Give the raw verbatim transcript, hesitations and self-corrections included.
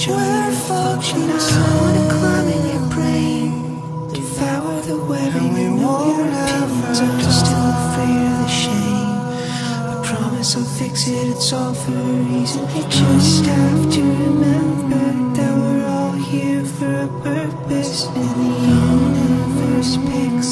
show you the function. I wanna climb in your brain, devour the web, and we won't have I'm just still afraid of the shame. I promise I'll fix it, it's all for a reason. You just have to remember that we're all here for a purpose, and the universe picks